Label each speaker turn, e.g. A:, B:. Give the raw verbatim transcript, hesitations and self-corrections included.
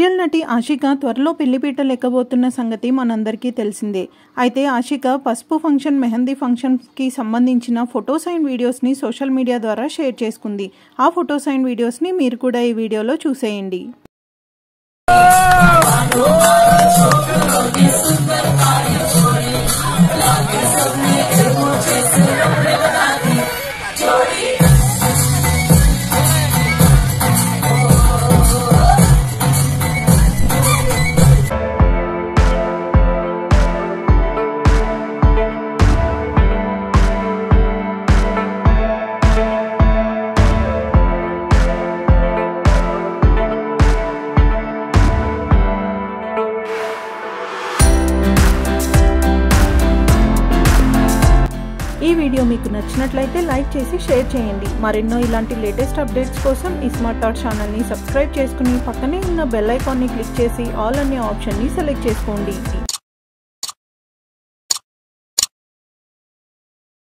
A: Serial నటి ఆషిక త్వరలో పెళ్లిపీటలు ఎక్కబోతున్న సంగతి మనందరికీ తెలిసిందే. అయితే ఆషిక పసుపు ఫంక్షన్, మెహందీ ఫంక్షన్కి సంబంధించిన ఫొటోస్ అండ్ వీడియోస్ని సోషల్ మీడియా ద్వారా షేర్ చేసుకుంది. ఆ ఫొటోస్ అండ్ వీడియోస్ని మీరు కూడా ఈ వీడియోలో చూసేయండి. ఈ వీడియో మీకు నచ్చినట్లయితే లైక్ చేసి షేర్ చేయండి. మరెన్నో ఇలాంటి లేటెస్ట్ అప్డేట్స్ కోసం ఈ స్మార్ట్ థాట్ ఛానల్ని సబ్స్క్రైబ్ చేసుకుని పక్కనే ఉన్న బెల్ ఐకాన్ని క్లిక్ చేసి ఆల్ అనే ఆప్షన్ని సెలెక్ట్ చేసుకోండి.